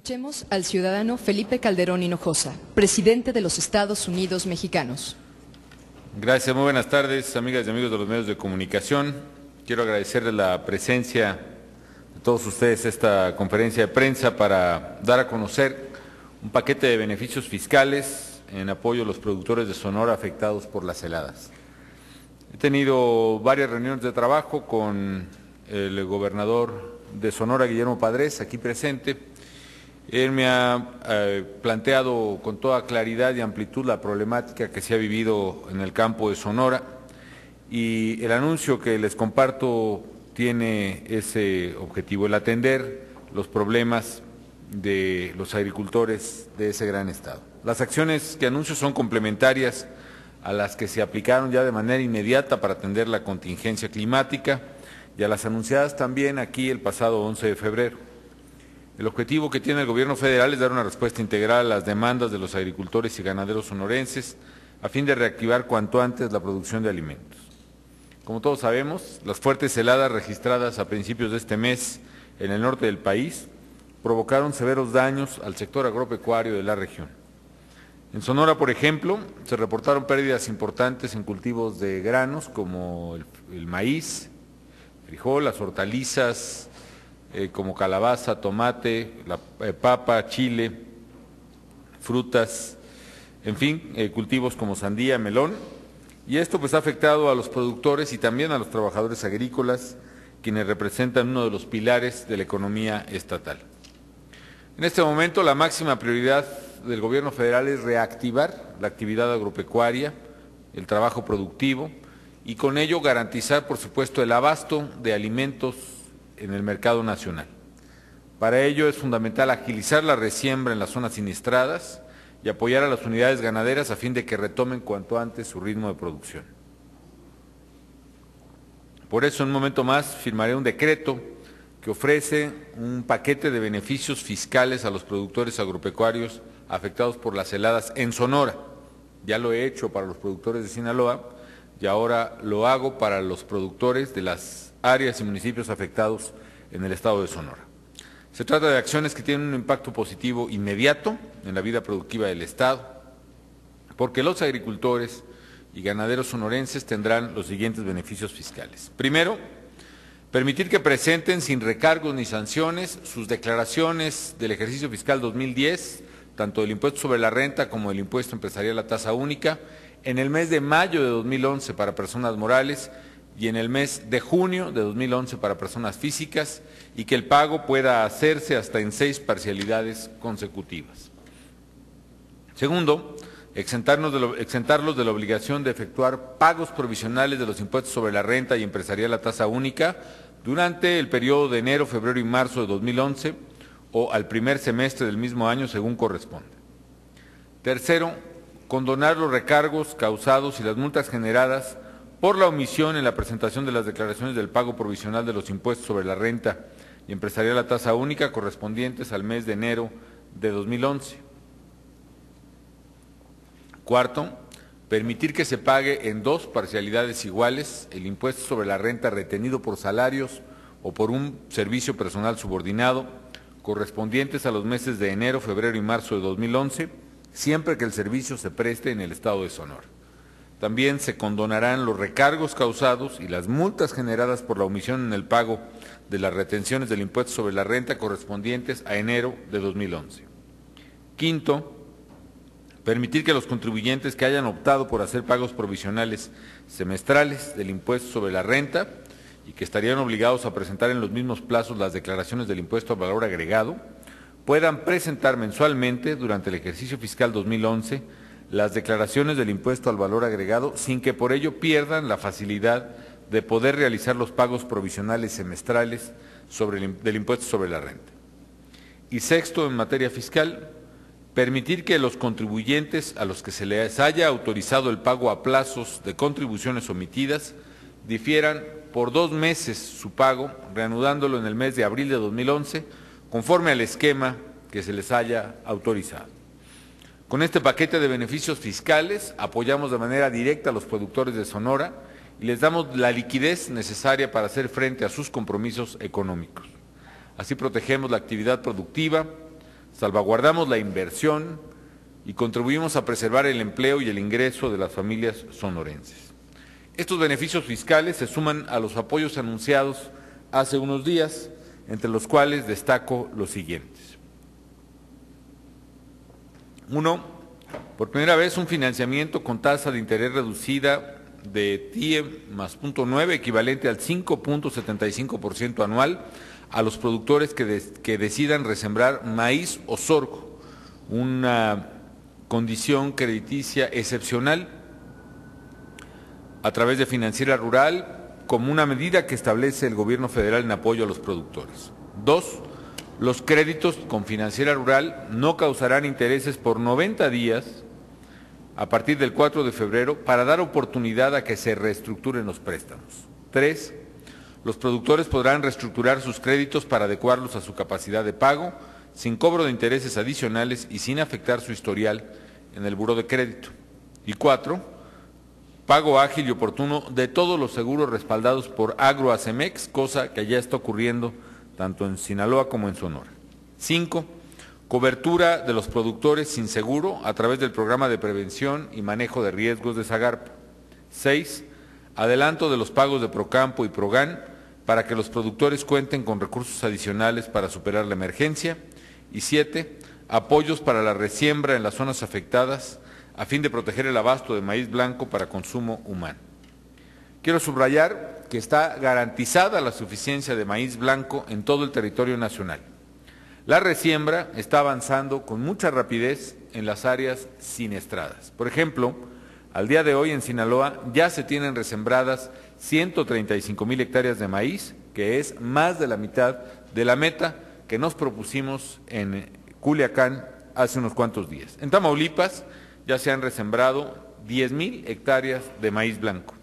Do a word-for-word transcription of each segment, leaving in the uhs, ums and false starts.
Escuchemos al ciudadano Felipe Calderón Hinojosa, presidente de los Estados Unidos Mexicanos. Gracias, muy buenas tardes, amigas y amigos de los medios de comunicación. Quiero agradecerles la presencia de todos ustedes a esta conferencia de prensa para dar a conocer un paquete de beneficios fiscales en apoyo a los productores de Sonora afectados por las heladas. He tenido varias reuniones de trabajo con el gobernador de Sonora, Guillermo Padres, aquí presente. Él me ha eh, planteado con toda claridad y amplitud la problemática que se ha vivido en el campo de Sonora, y el anuncio que les comparto tiene ese objetivo, el atender los problemas de los agricultores de ese gran estado. Las acciones que anuncio son complementarias a las que se aplicaron ya de manera inmediata para atender la contingencia climática y a las anunciadas también aquí el pasado once de febrero. El objetivo que tiene el gobierno federal es dar una respuesta integral a las demandas de los agricultores y ganaderos sonorenses a fin de reactivar cuanto antes la producción de alimentos. Como todos sabemos, las fuertes heladas registradas a principios de este mes en el norte del país provocaron severos daños al sector agropecuario de la región. En Sonora, por ejemplo, se reportaron pérdidas importantes en cultivos de granos como el, el maíz, frijol, las hortalizas, Eh, como calabaza, tomate, la eh, papa, chile, frutas, en fin, eh, cultivos como sandía, melón, y esto pues ha afectado a los productores y también a los trabajadores agrícolas, quienes representan uno de los pilares de la economía estatal. En este momento la máxima prioridad del gobierno federal es reactivar la actividad agropecuaria, el trabajo productivo, y con ello garantizar, por supuesto, el abasto de alimentos en el mercado nacional. Para ello es fundamental agilizar la resiembra en las zonas siniestradas y apoyar a las unidades ganaderas a fin de que retomen cuanto antes su ritmo de producción. Por eso, en un momento más, firmaré un decreto que ofrece un paquete de beneficios fiscales a los productores agropecuarios afectados por las heladas en Sonora. Ya lo he hecho para los productores de Sinaloa y ahora lo hago para los productores de las áreas y municipios afectados en el estado de Sonora. Se trata de acciones que tienen un impacto positivo inmediato en la vida productiva del estado, porque los agricultores y ganaderos sonorenses tendrán los siguientes beneficios fiscales. Primero, permitir que presenten sin recargos ni sanciones sus declaraciones del ejercicio fiscal dos mil diez, tanto del impuesto sobre la renta como del impuesto empresarial a tasa única, en el mes de mayo de dos mil once para personas morales y en el mes de junio de dos mil once para personas físicas, y que el pago pueda hacerse hasta en seis parcialidades consecutivas. Segundo, exentarnos de lo, exentarlos de la obligación de efectuar pagos provisionales de los impuestos sobre la renta y empresarial a tasa única durante el periodo de enero, febrero y marzo de dos mil once o al primer semestre del mismo año según corresponde. Tercero, condonar los recargos causados y las multas generadas por la omisión en la presentación de las declaraciones del pago provisional de los impuestos sobre la renta y empresarial a tasa única correspondientes al mes de enero de dos mil once. Cuarto, permitir que se pague en dos parcialidades iguales el impuesto sobre la renta retenido por salarios o por un servicio personal subordinado correspondientes a los meses de enero, febrero y marzo de dos mil once, siempre que el servicio se preste en el estado de Sonora. También se condonarán los recargos causados y las multas generadas por la omisión en el pago de las retenciones del impuesto sobre la renta correspondientes a enero de dos mil once. Quinto, permitir que los contribuyentes que hayan optado por hacer pagos provisionales semestrales del impuesto sobre la renta y que estarían obligados a presentar en los mismos plazos las declaraciones del impuesto al valor agregado, puedan presentar mensualmente durante el ejercicio fiscal dos mil once las declaraciones del impuesto al valor agregado sin que por ello pierdan la facilidad de poder realizar los pagos provisionales semestrales sobre el, del impuesto sobre la renta. Y sexto, en materia fiscal, permitir que los contribuyentes a los que se les haya autorizado el pago a plazos de contribuciones omitidas difieran por dos meses su pago, reanudándolo en el mes de abril de dos mil once, conforme al esquema que se les haya autorizado. Con este paquete de beneficios fiscales apoyamos de manera directa a los productores de Sonora y les damos la liquidez necesaria para hacer frente a sus compromisos económicos. Así protegemos la actividad productiva, salvaguardamos la inversión y contribuimos a preservar el empleo y el ingreso de las familias sonorenses. Estos beneficios fiscales se suman a los apoyos anunciados hace unos días, entre los cuales destaco los siguientes. Uno, por primera vez un financiamiento con tasa de interés reducida de T I E más punto nueve, equivalente al cinco punto setenta y cinco por ciento anual, a los productores que, de, que decidan resembrar maíz o sorgo, una condición crediticia excepcional a través de Financiera Rural, como una medida que establece el Gobierno federal en apoyo a los productores. Dos, los créditos con Financiera Rural no causarán intereses por noventa días a partir del cuatro de febrero para dar oportunidad a que se reestructuren los préstamos. Tres, los productores podrán reestructurar sus créditos para adecuarlos a su capacidad de pago, sin cobro de intereses adicionales y sin afectar su historial en el buró de crédito. Y cuatro, pago ágil y oportuno de todos los seguros respaldados por Agroacemex, cosa que ya está ocurriendo tanto en Sinaloa como en Sonora. Cinco, cobertura de los productores sin seguro a través del programa de prevención y manejo de riesgos de Zagarpa. Seis, adelanto de los pagos de Procampo y Progan para que los productores cuenten con recursos adicionales para superar la emergencia. Y siete, apoyos para la resiembra en las zonas afectadas a fin de proteger el abasto de maíz blanco para consumo humano. Quiero subrayar que está garantizada la suficiencia de maíz blanco en todo el territorio nacional. La resiembra está avanzando con mucha rapidez en las áreas siniestradas. Por ejemplo, al día de hoy en Sinaloa ya se tienen resembradas ciento treinta y cinco mil hectáreas de maíz, que es más de la mitad de la meta que nos propusimos en Culiacán hace unos cuantos días. En Tamaulipas ya se han resembrado diez mil hectáreas de maíz blanco.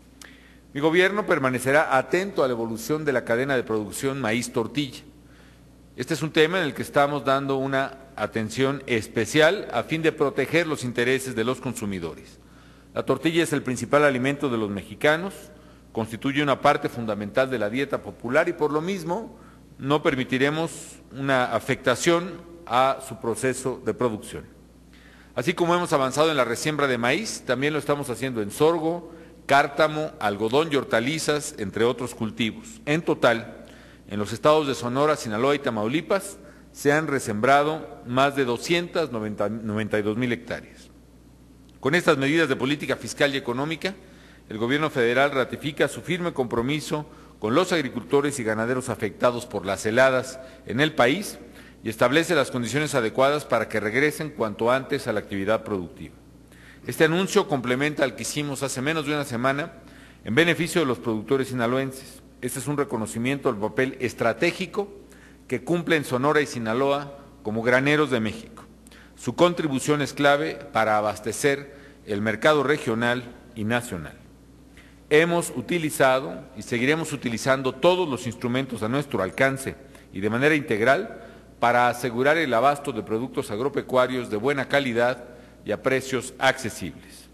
Mi gobierno permanecerá atento a la evolución de la cadena de producción maíz-tortilla. Este es un tema en el que estamos dando una atención especial a fin de proteger los intereses de los consumidores. La tortilla es el principal alimento de los mexicanos, constituye una parte fundamental de la dieta popular y por lo mismo no permitiremos una afectación a su proceso de producción. Así como hemos avanzado en la resiembra de maíz, también lo estamos haciendo en sorgo, cártamo, algodón y hortalizas, entre otros cultivos. En total, en los estados de Sonora, Sinaloa y Tamaulipas se han resembrado más de doscientas noventa y dos mil hectáreas. Con estas medidas de política fiscal y económica, el Gobierno federal ratifica su firme compromiso con los agricultores y ganaderos afectados por las heladas en el país y establece las condiciones adecuadas para que regresen cuanto antes a la actividad productiva. Este anuncio complementa al que hicimos hace menos de una semana en beneficio de los productores sinaloenses. Este es un reconocimiento al papel estratégico que cumplen Sonora y Sinaloa como graneros de México. Su contribución es clave para abastecer el mercado regional y nacional. Hemos utilizado y seguiremos utilizando todos los instrumentos a nuestro alcance y de manera integral para asegurar el abasto de productos agropecuarios de buena calidad y a precios accesibles.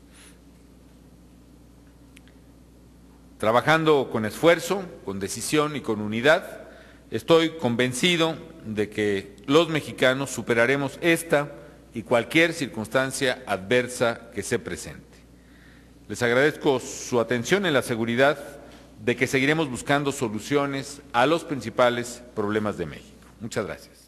Trabajando con esfuerzo, con decisión y con unidad, estoy convencido de que los mexicanos superaremos esta y cualquier circunstancia adversa que se presente. Les agradezco su atención en la seguridad de que seguiremos buscando soluciones a los principales problemas de México. Muchas gracias.